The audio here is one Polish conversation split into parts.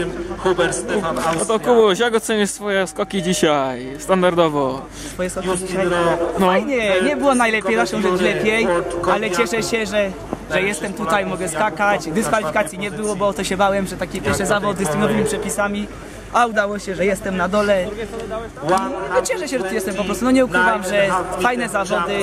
Hubert Stefan, Austria. No to Kubuś, jak ocenisz swoje skoki dzisiaj, standardowo? Swoje skoki dzisiaj? Fajnie, nie było najlepiej, zawsze rzecz lepiej, ale cieszę się, że jestem tutaj, mogę skakać. Dyskwalifikacji nie było, bo to się bałem, że takie pierwsze zawody z tymi nowymi przepisami. A udało się, że jestem na dole. No cieszę się, że tu jestem po prostu. No nie ukrywam, że fajne zawody.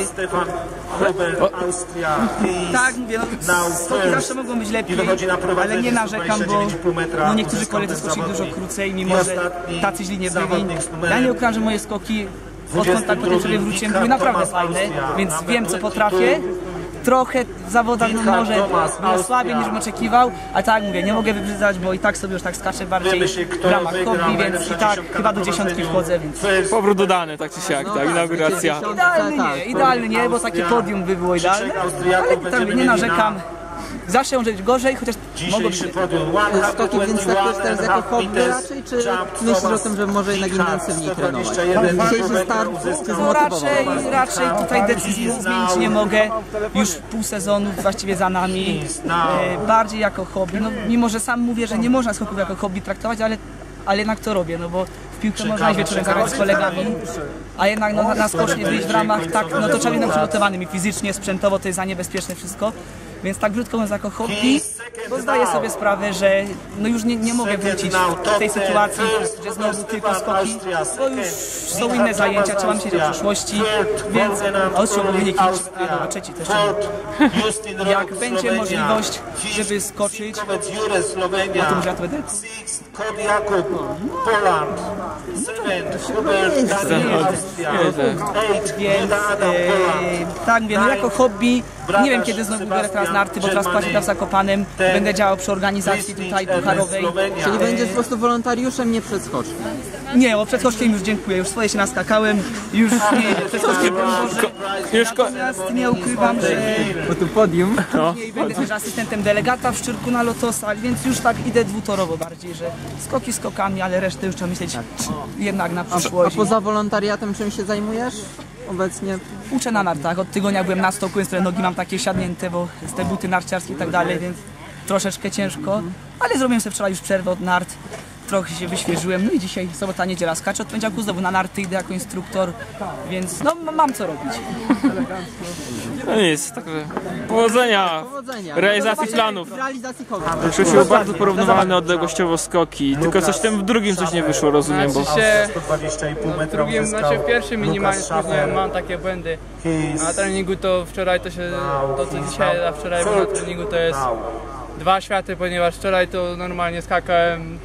Tak, mówię, no, skoki zawsze mogą być lepiej, ale nie narzekam, bo no, niektórzy koledzy skoczyli dużo krócej, mimo że tacy źli nie byli. Ja nie ukrywam, że moje skoki, odkąd tak potem sobie wróciłem, były naprawdę fajne, więc wiem, co potrafię. Trochę w zawodach no, może było słabiej niż bym oczekiwał, ale tak mówię, nie mogę wybrzydzać, bo i tak sobie już tak skaczę bardziej w ramach hobby, więc i tak chyba do 10 wchodzę, więc... Powrót dodany, tak czy siak, tak, inauguracja. Idealny nie, bo takie podium by było idealne, ale tam nie narzekam. Zawsze może być gorzej, chociaż mogło być lepiej. Skoki więc traktujesz teraz jako hobby raczej, czy myślisz o tym, że może jednak intensywniej trenować? Dzisiejszy start cię No zmotywował? raczej tutaj decyzji zmienić nie mogę. Już pół sezonu właściwie za nami. Bardziej jako hobby. No, mimo że sam mówię, że nie można skoków jako hobby traktować, ale jednak to robię, no bo w piłkę można iść wieczorem zagrać z kolegami, a jednak no, na skocznie wyjść w ramach tak, no to trzeba być przygotowanym i fizycznie, sprzętowo to jest za niebezpieczne wszystko. Więc tak brzydko mówiąc jako hobby, bo zdaję sobie sprawę, że no już nie mogę wrócić w tej sytuacji, że znowu tylko skoki, bo już są inne zajęcia, trzeba myśleć o przyszłości, więc oczywiście wyniki a trzeci też. Jak będzie możliwość, żeby skoczyć, o tym, że ja to będę. Więc tak mówię, no jako hobby, nie wiem kiedy znowu biorę teraz narty, bo teraz płaczę w Zakopanem, będę działał przy organizacji tutaj pucharowej. Czyli będziesz po prostu wolontariuszem, nie przed skoczkiem? Nie, bo przed skoczkiem już dziękuję, już swoje się naskakałem, już nie, przed skoczkiem natomiast nie ukrywam, że Bo tu podium. nie, będę też asystentem delegata w Szczyrku na Lotosach, więc już tak idę dwutorowo bardziej, że skoki skokami, ale resztę już trzeba myśleć jednak na A przyszłość. poza wolontariatem czym się zajmujesz obecnie? Uczę na nartach, od tygodnia byłem na stoku, więc nogi mam takie siadnięte, bo te buty narciarskie i tak dalej, więc troszeczkę ciężko, ale zrobiłem sobie wczoraj już przerwę od nart, trochę się wyświeżyłem, no i dzisiaj sobota, niedziela skaczę, od poniedziałku znowu na narty idę jako instruktor, więc no mam co robić. No nic, także powodzenia w realizacji planów. W realizacji kogo? Krzysiu, bardzo porównywalne odległościowo skoki, tylko coś w tym w drugim coś nie wyszło, rozumiem, bo... W drugim, znaczy w pierwszym minimalnie spóźniłem, mam takie błędy. Na treningu to wczoraj to się, to co dzisiaj, a wczoraj było na treningu to jest dwa światy, ponieważ wczoraj to normalnie skakałem.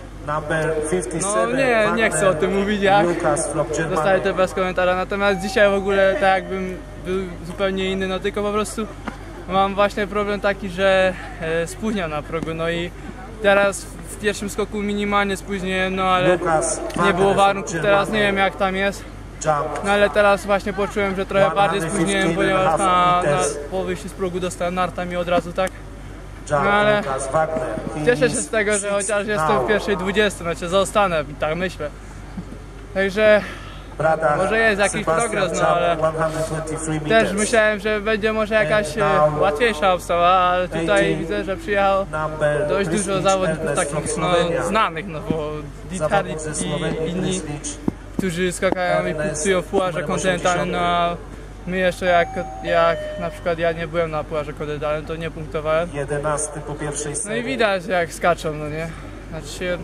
No nie chcę o tym mówić jak, zostaję to bez komentarza, natomiast dzisiaj w ogóle tak jakbym był zupełnie inny, no tylko po prostu mam właśnie problem taki, że spóźniam na progu, no i teraz w pierwszym skoku minimalnie spóźniłem, no ale nie było warunków, teraz nie wiem jak tam jest, no ale teraz właśnie poczułem, że trochę bardziej spóźniłem, ponieważ po wyjściu z progu dostałem nartami od razu, tak? No ale cieszę się z tego, że chociaż jestem w pierwszej 20, znaczy zostanę, tak myślę. Także może jest jakiś progres, no ale też myślałem, że będzie może jakaś łatwiejsza obstawa, ale tutaj widzę, że przyjechało dość dużo zawodników takich no, znanych, no bo Dieter i inni, którzy skakają i punktują w pucharze kontynentalnym, no a my jeszcze jak na przykład ja nie byłem na pucharze kontynentalnym, to nie punktowałem. 11 po pierwszej No i widać jak skaczą, no nie? Znaczy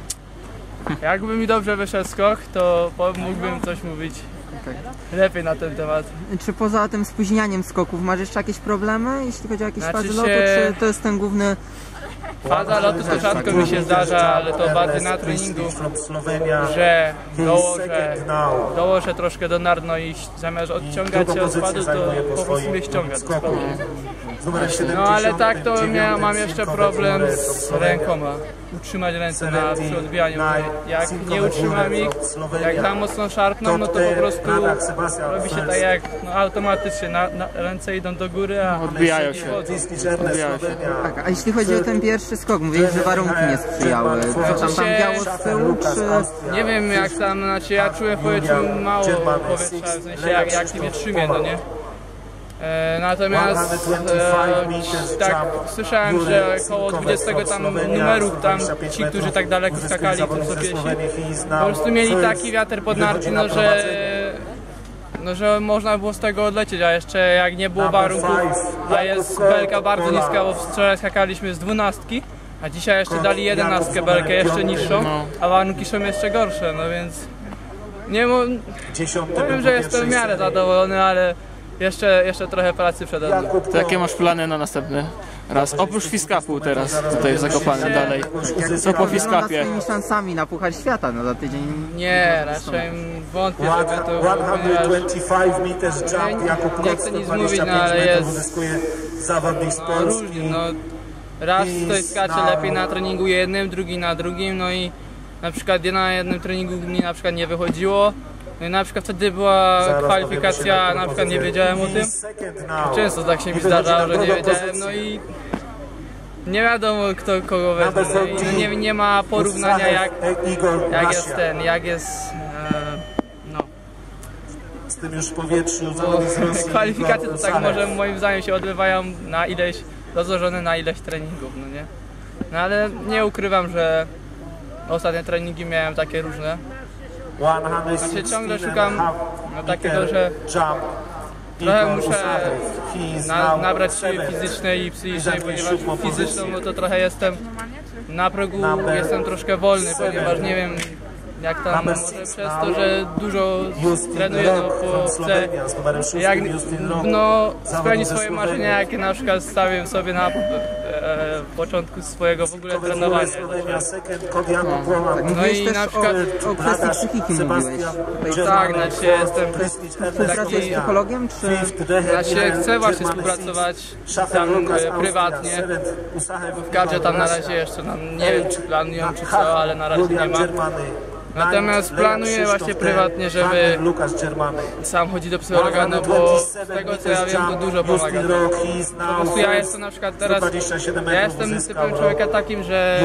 jakby mi dobrze wyszedł skok, to mógłbym coś mówić lepiej na ten temat. Czy poza tym spóźnianiem skoków masz jeszcze jakieś problemy, jeśli chodzi o jakieś fazy lotu, czy to jest ten główny... Faza lotu to rzadko mi się zdarza, ale to bardziej na treningu, że dołożę troszkę do nart, no i zamiast odciągać się od spadu, to po prostu mnie ściąga do spadu. No ale tak to mam jeszcze problem z rękoma. Utrzymać ręce przy odbijaniu. Jak nie utrzymam ich, jak za mocno szarpną, no to po prostu robi się tak jak no, automatycznie, ręce idą do góry, a Odbijają się. Tak, a jeśli chodzi o ten pierwszy skok, mówiłeś, że warunki nie sprzyjały. Co tam biało z tyłu, czy... Nie wiem jak tam, znaczy ja czułem w powietrzu mało powietrza, w sensie jak nie trzymie, no nie? Natomiast tak słyszałem, że około 20 tam numeru tam ci, którzy tak daleko skakali, to co piesi, po prostu mieli taki wiatr pod narty, że można było z tego odlecieć, a jeszcze jak nie było warunków, a jest belka bardzo niska, bo wczoraj skakaliśmy z 12, a dzisiaj jeszcze dali 11 belkę, jeszcze niższą, a warunki są jeszcze gorsze, no więc nie powiem, że jestem w miarę zadowolony, ale jeszcze trochę pracy przede mną. To jakie masz plany na następny raz? Oprócz Fiskapu teraz tutaj w Zakopanem dalej. Co po Fiskapie? Z tymi szansami na Puchar Świata za tydzień. Nie, raczej wątpię, żeby to było, ponieważ nie chcę nic mówić, no ale jest różnie, no raz ktoś skacze lepiej na treningu jednym, drugi na drugim, no i na przykład na jednym treningu mi na przykład nie wychodziło. No i na przykład wtedy była kwalifikacja, na przykład nie wiedziałem o tym. Często tak się mi zdarzało, że nie wiedziałem, no i nie wiadomo kto kogo wezmę. No nie ma porównania jak jest no. Z tym już w powietrzu Kwalifikacje to tak może moim zdaniem się odbywają na ileś, rozłożone na ileś treningów, no nie? No ale nie ukrywam, że ostatnie treningi miałem takie różne. Znaczy ciągle szukam takiego, że trochę muszę nabrać siły fizycznej i psychicznej, ponieważ fizyczną no to trochę jestem na progu, jestem troszkę wolny, ponieważ nie wiem jak tam, może przez to, że dużo trenuję, no chcę spełnić swoje marzenia, jakie na przykład stawiam sobie na początku swojego w ogóle trenowania. No i na przykład o kwestii psychiki mówiłeś. Tak, znaczy jestem Współpracujesz z psychologiem, czy? Znaczy chcę właśnie współpracować tam prywatnie. W kadrze tam na razie jeszcze nie wiem czy planują czy co, ale na razie nie ma. Natomiast planuję właśnie prywatnie, żeby sam chodzić do psychologa, no bo z tego co ja wiem to dużo pomaga. Po prostu ja jestem na przykład teraz, ja jestem typem człowieka takim, że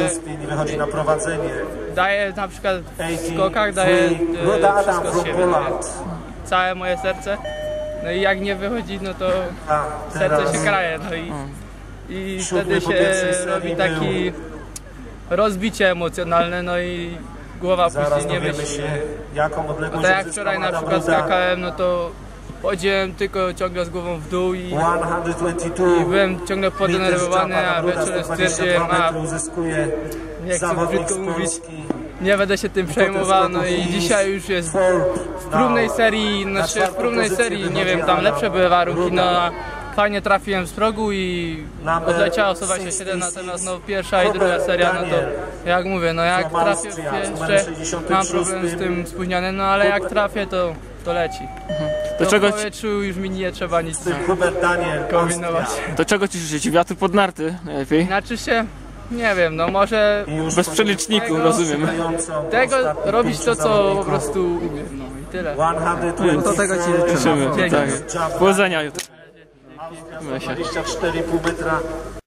daję na przykład w skokach, daję wszystko z siebie, całe moje serce. No i jak nie wychodzi, no to serce się kraje, no i wtedy się robi taki rozbicie emocjonalne, no i głowa później nie myśli. No tak jak wczoraj na przykład skakałem, no to chodziłem tylko ciągle z głową w dół i byłem ciągle podenerwowany, a wieczorem stwierdziłem, nie chcę brzydko mówić, nie będę się tym przejmował, no i dzisiaj już jest w próbnej serii, nie wiem, tam lepsze były warunki, no fajnie trafiłem z progu i odleciała 127, natomiast no pierwsza i druga seria, no to jak mówię, no jak trafię jeszcze mam problem z tym spóźnionym, no ale jak trafię to leci. Do czego w powietrzu już mi nie trzeba nic kombinować. Do czego ci życzyć? Wiatru pod narty najlepiej? Znaczy się, nie wiem, no może bez przeliczniku, rozumiem. Tego robić to co po prostu umiem, no i tyle. To tego ci życzymy. Tak. Powodzenia jutro. 24,5 metra.